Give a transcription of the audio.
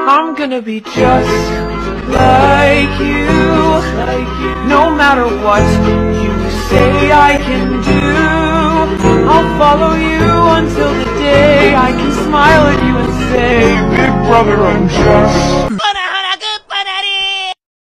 I'm gonna be just like you. No matter what you say I can do, I'll follow you until the day I can smile at you and say, Big brother, I'm just